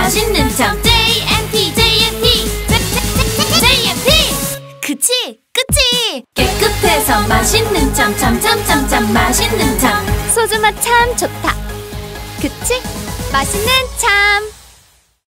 맛있는 참 JMT 그치 그치. 깨끗해서 맛있는 참 맛있는 참. 소주 맛 참 좋다. 그치? 맛있는 참.